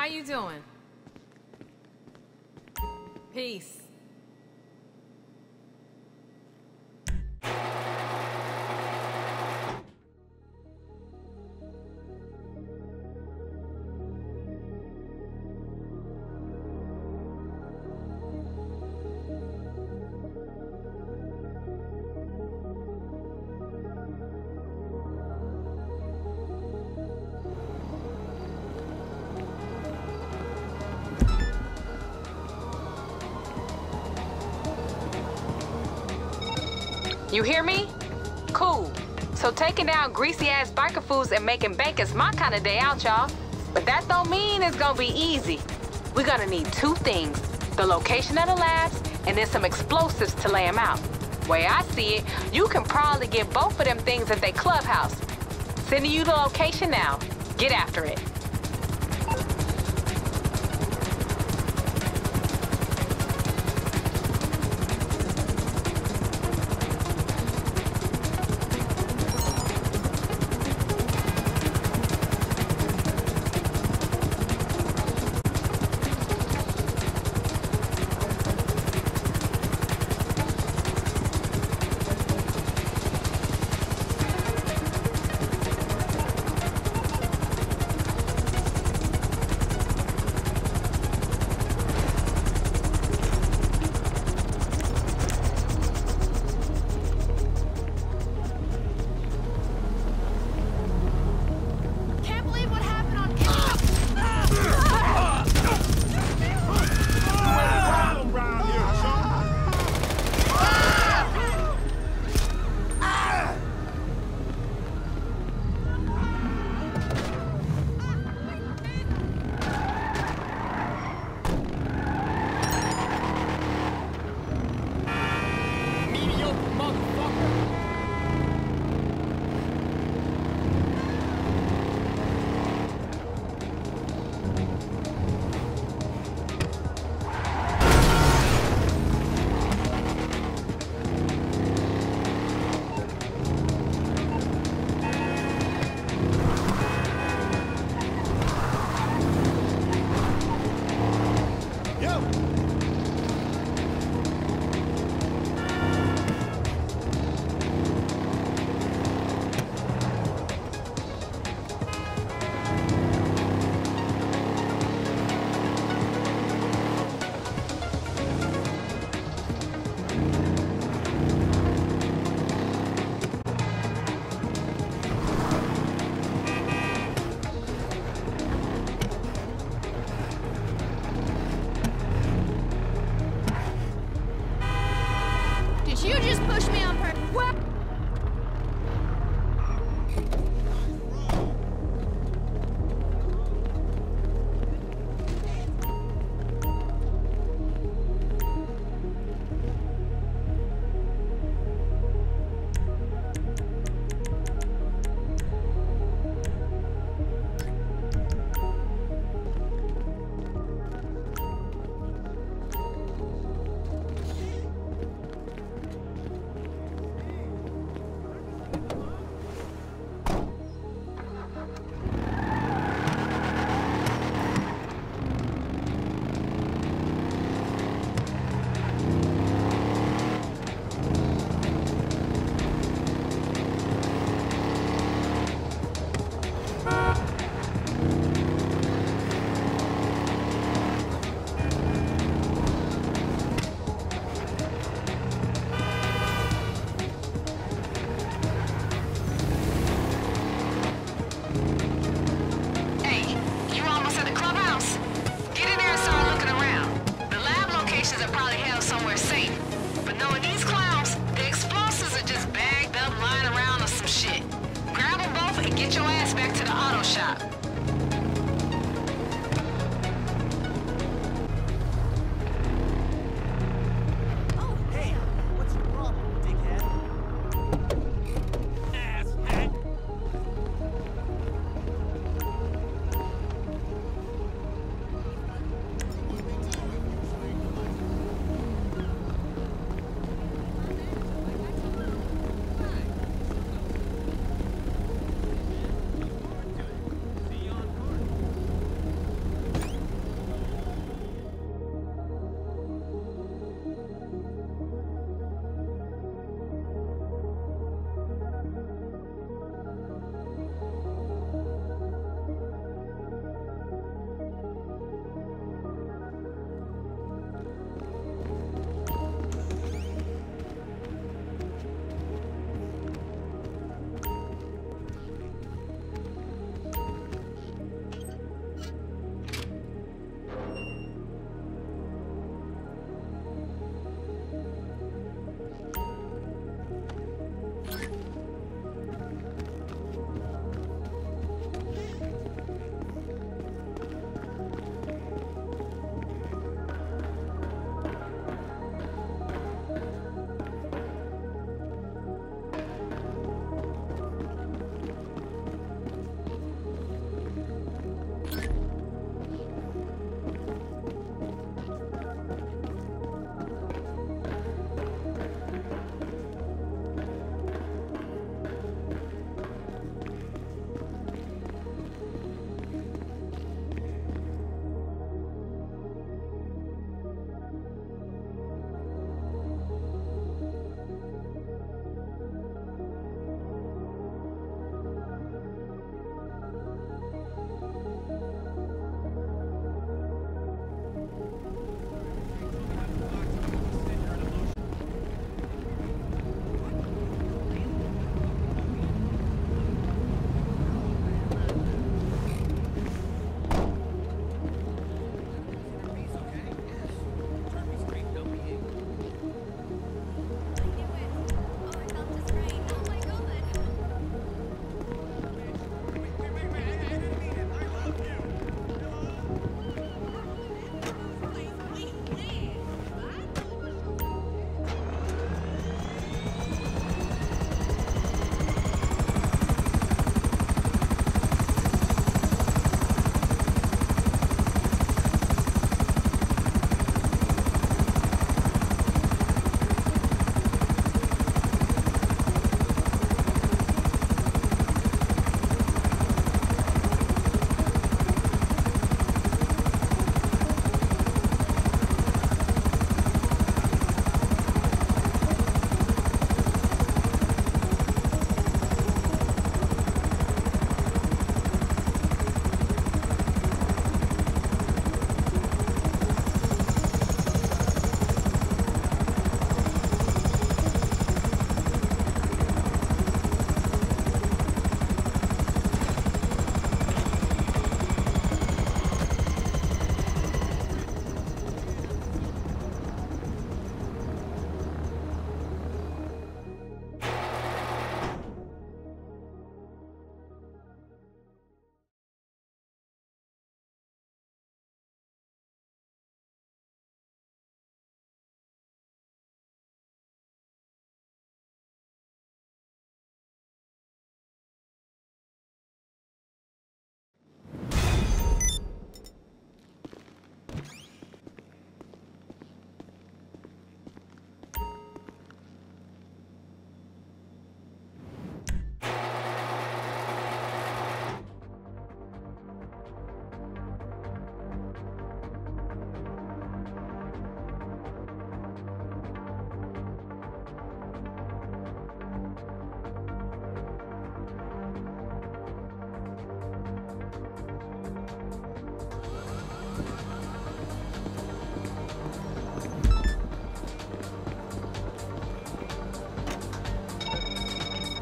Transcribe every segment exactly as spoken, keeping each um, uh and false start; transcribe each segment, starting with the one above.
How you doing? Peace. You hear me? Cool. So taking down greasy-ass biker fools and making bank is my kind of day out, y'all. But that don't mean it's gonna be easy. We're gonna need two things. The location of the labs, and then some explosives to lay them out. Way I see it, you can probably get both of them things at their clubhouse. Sending you the location now. Get after it.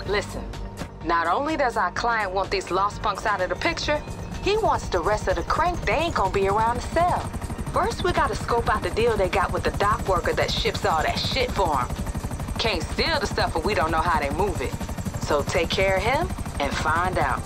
Listen, not only does our client want these lost punks out of the picture, he wants the rest of the crank they ain't gonna be around to sell. First, we gotta scope out the deal they got with the dock worker that ships all that shit for them. Can't steal the stuff if we don't know how they move it. So take care of him and find out.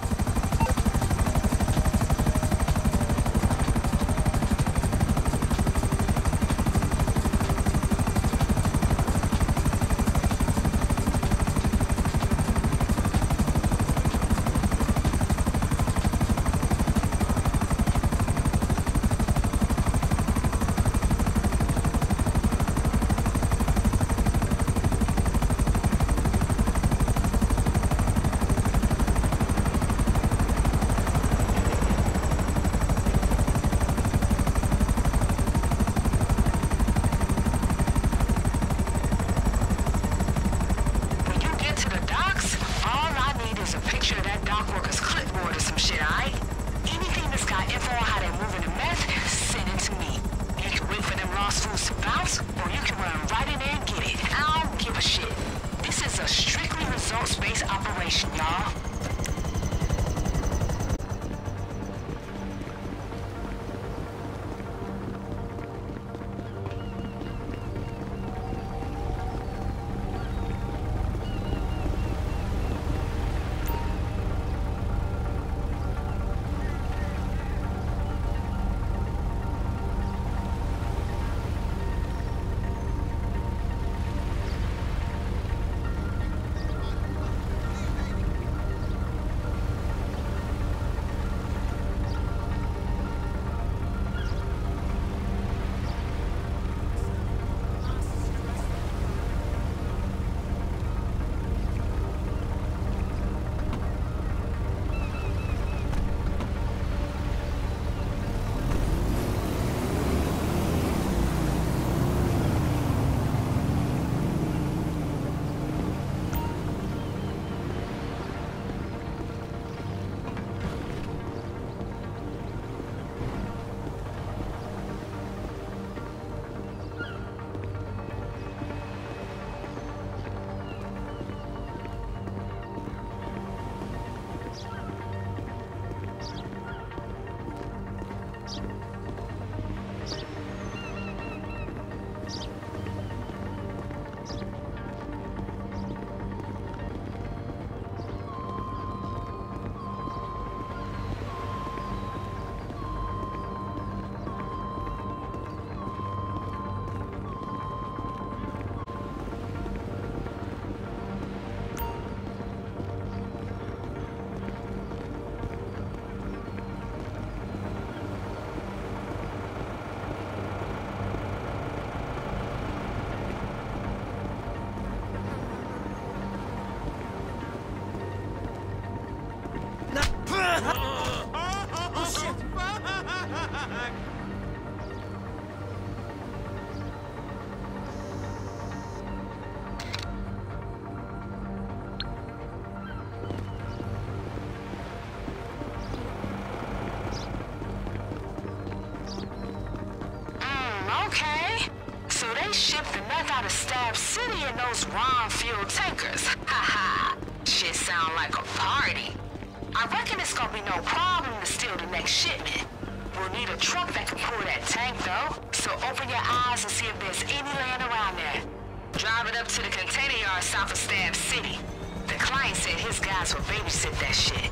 Out of Stab City in those Ron-fueled tankers. Ha ha. Shit sound like a party. I reckon it's gonna be no problem to steal the next shipment. We'll need a truck that can pull that tank though. So open your eyes and see if there's any land around there. Drive it up to the container yard south of Stab City. The client said his guys will babysit that shit.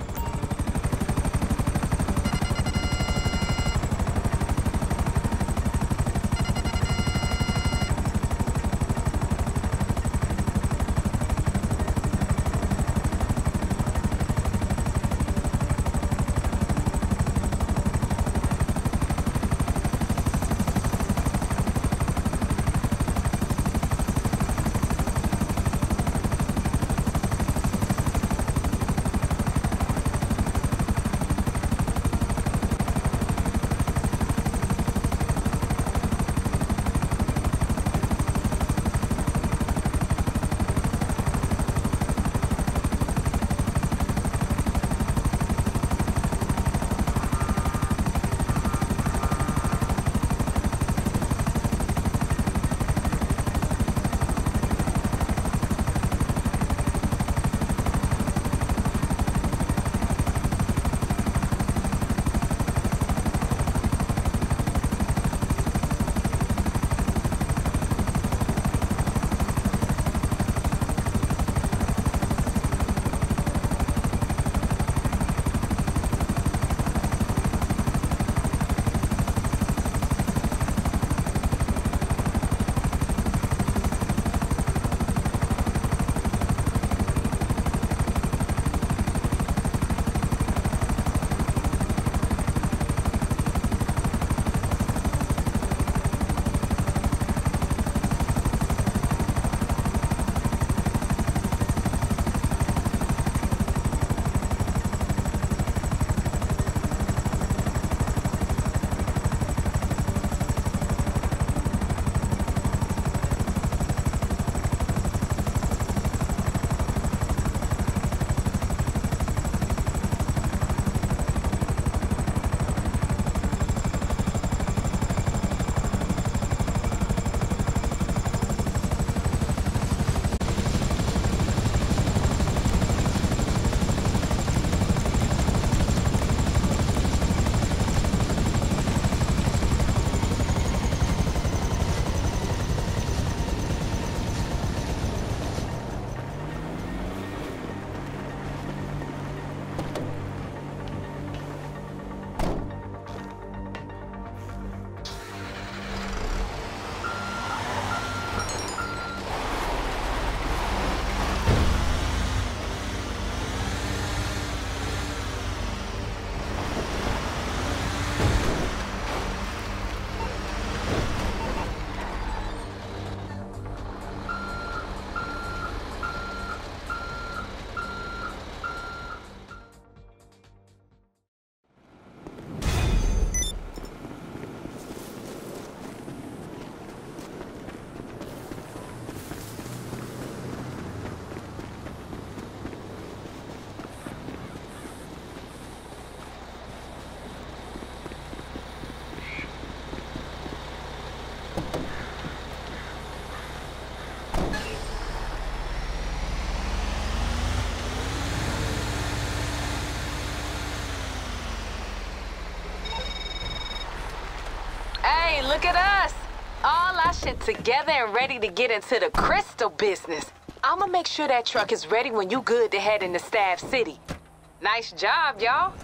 Hey, look at us. All our shit together and ready to get into the crystal business. I'ma make sure that truck is ready when you good to head into Stab City. Nice job, y'all.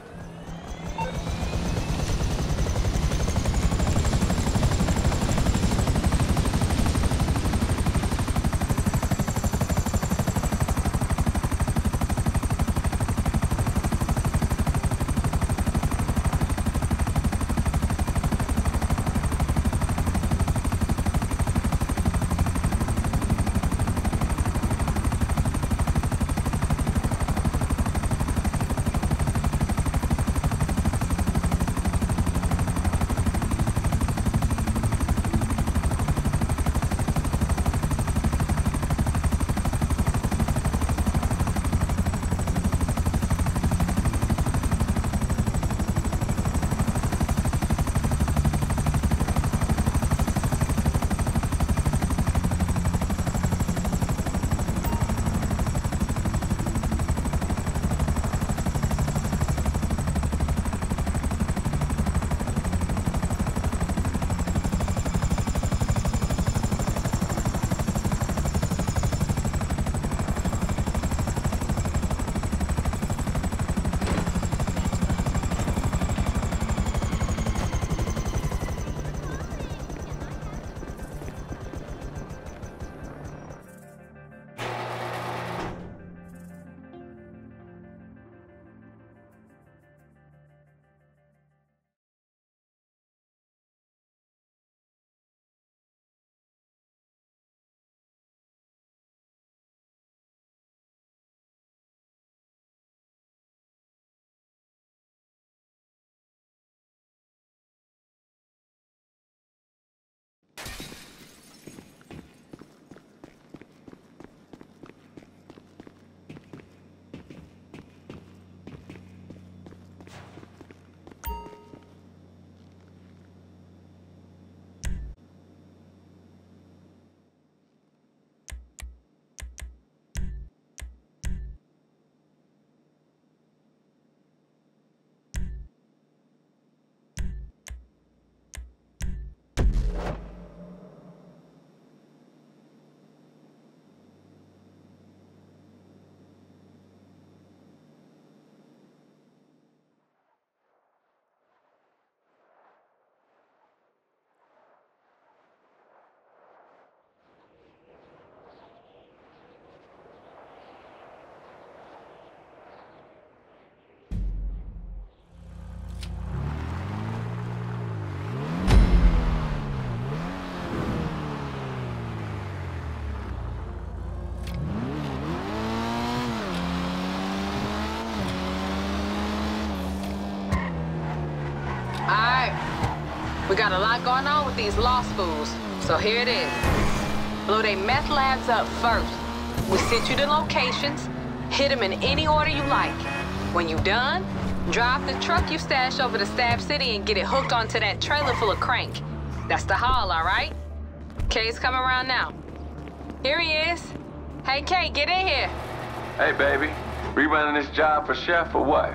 We got a lot going on with these lost fools, so here it is. Blow they meth labs up first. We sent you the locations, hit them in any order you like. When you done, drive the truck you stashed over to Stab City and get it hooked onto that trailer full of crank. That's the haul, all right? Kay's coming around now. Here he is. Hey, Kay, get in here. Hey, baby. We running this job for Chef or what?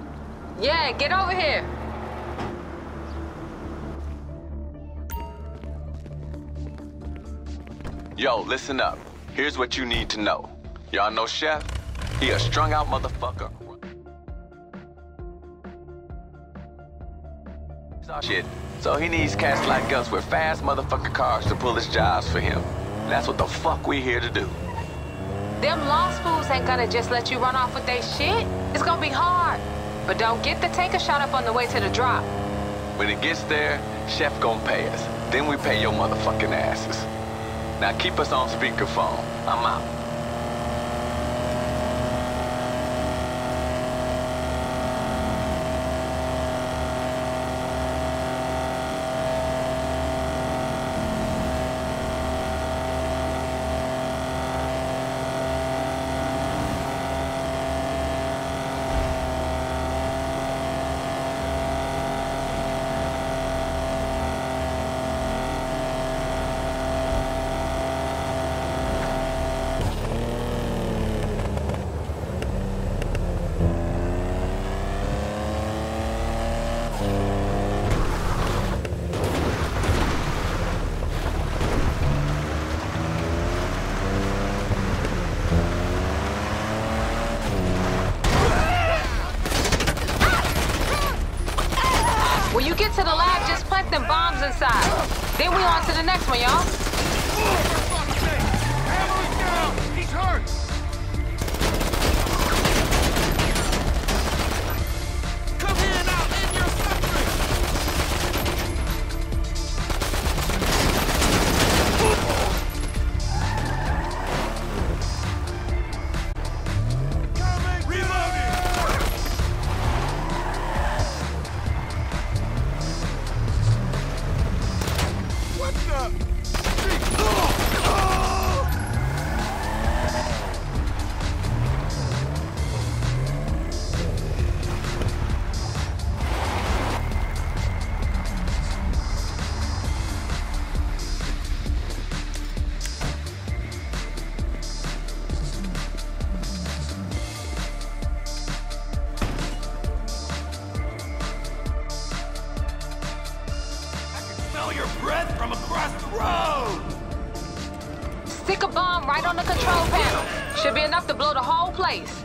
Yeah, get over here. Yo, listen up. Here's what you need to know. Y'all know Chef? He a strung out motherfucker. Shit. So he needs cats like us with fast motherfucking cars to pull his jobs for him. That's what the fuck we here to do. Them lost fools ain't gonna just let you run off with their shit. It's gonna be hard. But don't get the tanker shot up on the way to the drop. When it gets there, Chef gonna pay us. Then we pay your motherfucking asses. Now keep us on speakerphone. I'm out. When you get to the lab, just plant them bombs inside. Then we on to the next one, y'all. He's hurt! Come here now, in your suffering! Coming! Reloading! What the? Your breath from across the road! Stick a bomb right on the control panel. Should be enough to blow the whole place.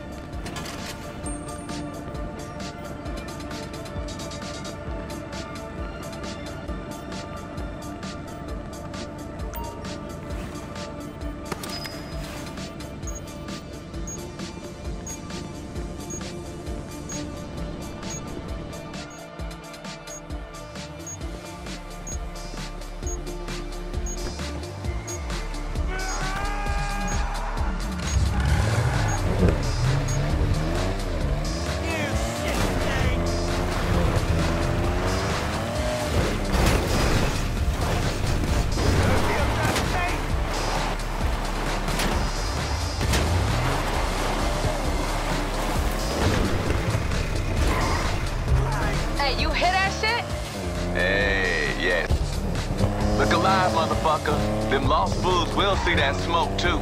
You hear that shit? Hey, yes. Look alive, motherfucker. Them lost fools will see that smoke, too.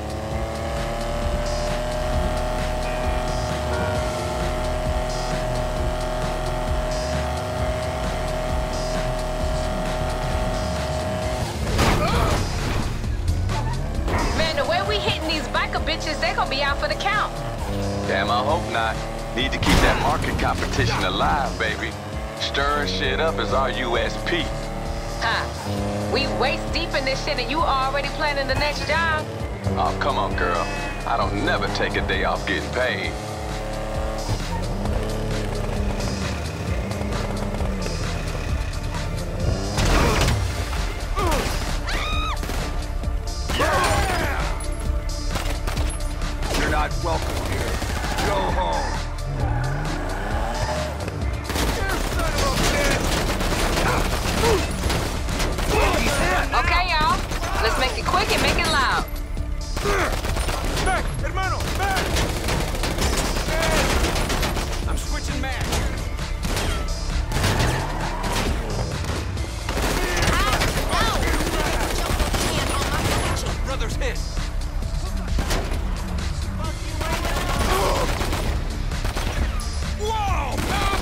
Man, the way we hitting these biker bitches, they gonna be out for the count. Damn, I hope not. Need to keep that market competition alive, baby. Stirring shit up is our U S P. Huh. We waist deep in this shit and you already planning the next job? Oh, come on, girl. I don't never take a day off getting paid. You're not welcome here. Go home. Okay, y'all. Let's make it quick and make it loud. Back, hermano, back! I'm switching mag. Brother's hit. Whoa!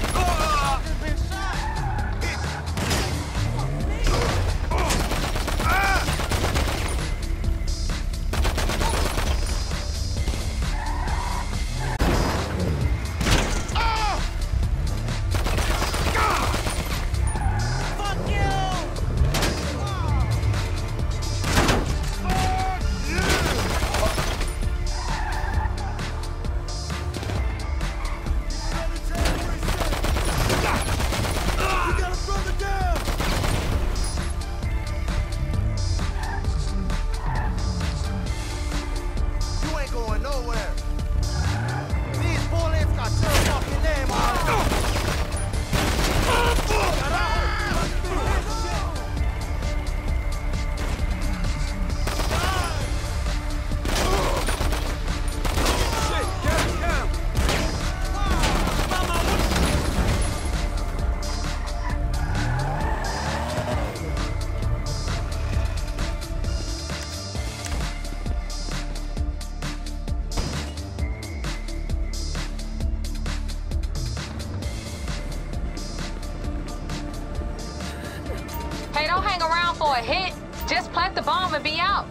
Hey, don't hang around for a hit. Just plant the bomb and be out.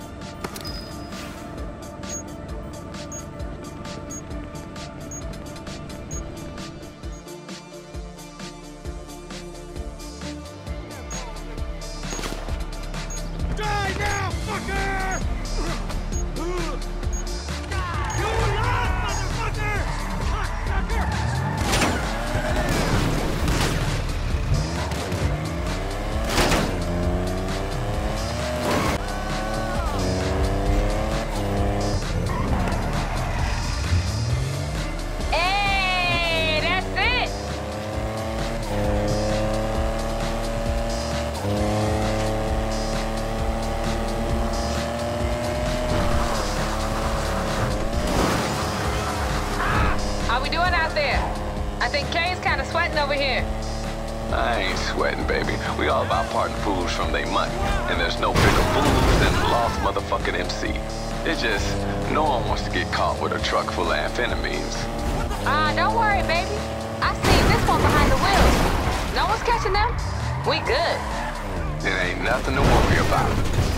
over here. I ain't sweating, baby. We all about parting fools from their money. And there's no bigger fools than the lost motherfucking M C. It's just, no one wants to get caught with a truck full of amphetamines. Ah, uh, don't worry, baby. I seen this one behind the wheel. No one's catching them? We good. It ain't nothing to worry about.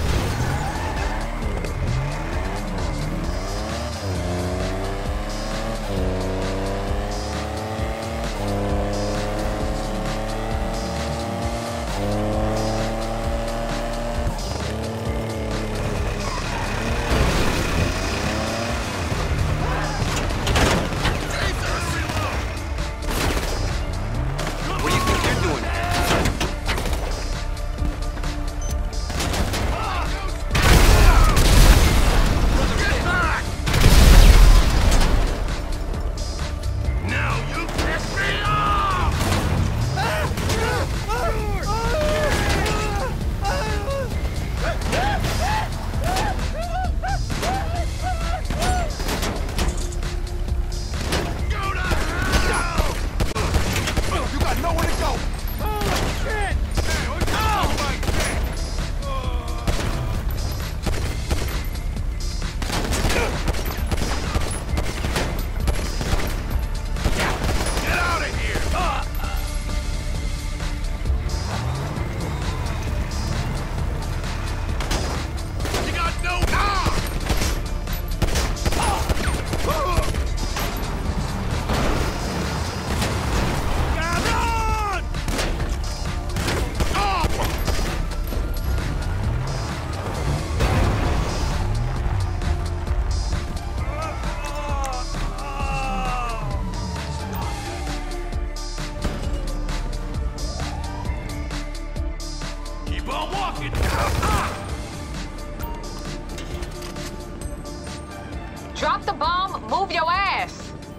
Drop the bomb, move your ass.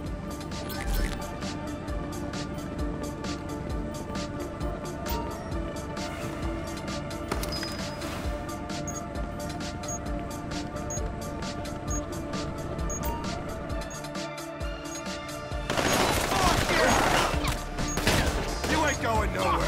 You ain't going nowhere.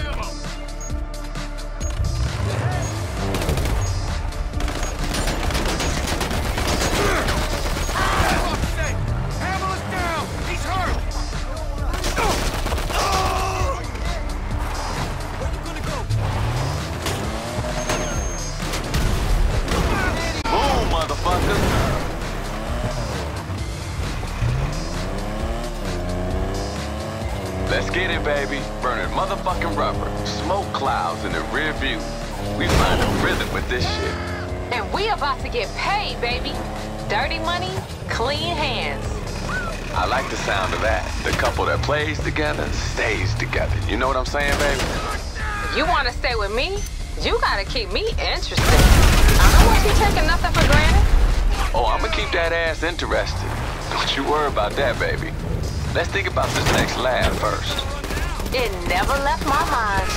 Let's get it, baby. Burning motherfucking rubber. Smoke clouds in the rear view. We find a rhythm with this shit. And we about to get paid, baby. Dirty money, clean hands. I like the sound of that. The couple that plays together stays together. You know what I'm saying, baby? You want to stay with me? You gotta keep me interested. I don't want you taking nothing for granted. Oh, I'm gonna keep that ass interested. Don't you worry about that, baby. Let's think about this next lab first. It never left my mind.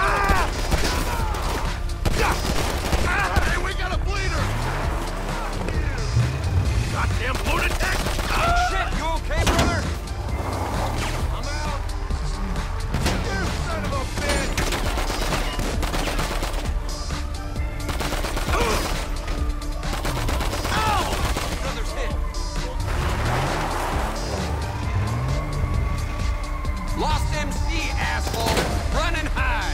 Hey, we got a bleeder! Goddamn lunatic! Oh, shit, you okay, brother? I'm out. You son of a bitch! Ow! Brother's hit. Lost M C, asshole! Run and hide!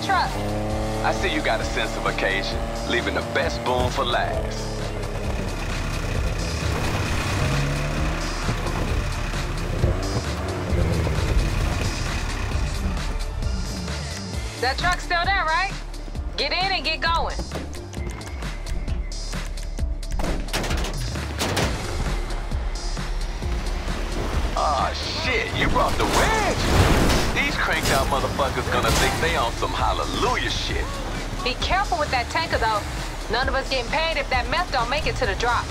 truck. I see you got a sense of occasion, leaving the best boom for last. That truck's still there, right? Get in and get going. Aw, shit, you brought the wedge. These cranked out motherfuckers gonna think they on some hallelujah shit. Be careful with that tanker, though. None of us getting paid if that meth don't make it to the drop.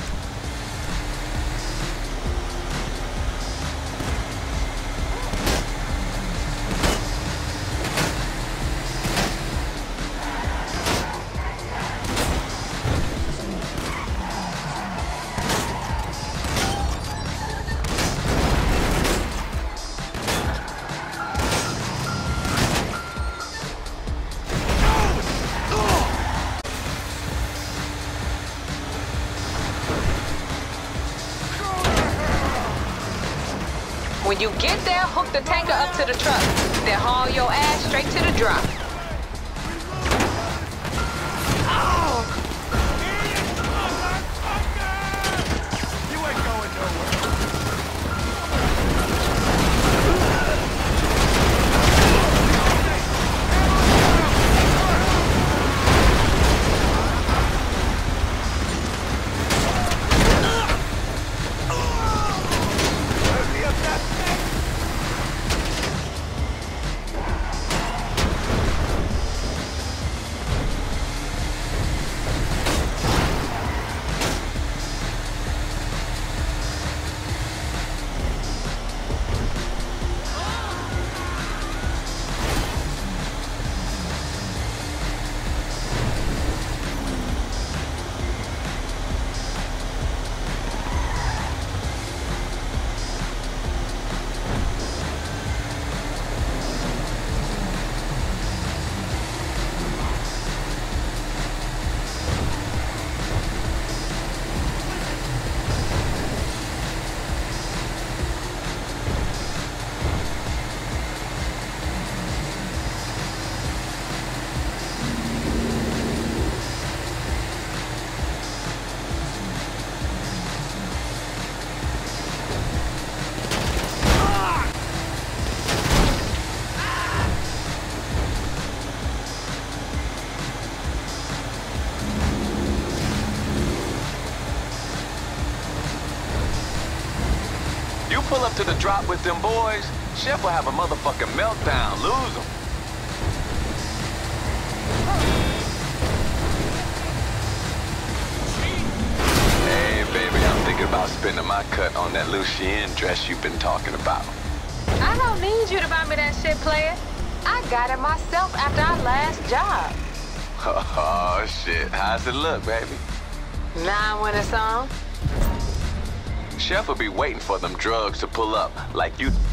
When you get there, hook the tanker up to the truck. Then haul your ass straight to the drop. You ain't going nowhere. Pull up to the drop with them boys, Chef will have a motherfucking meltdown, lose him. Hey, baby, I'm thinking about spending my cut on that Lucien dress you've been talking about. I don't need you to buy me that shit, player. I got it myself after our last job. Oh, shit. How's it look, baby? Nine when it's on. Chef will be waiting for them drugs to pull up like you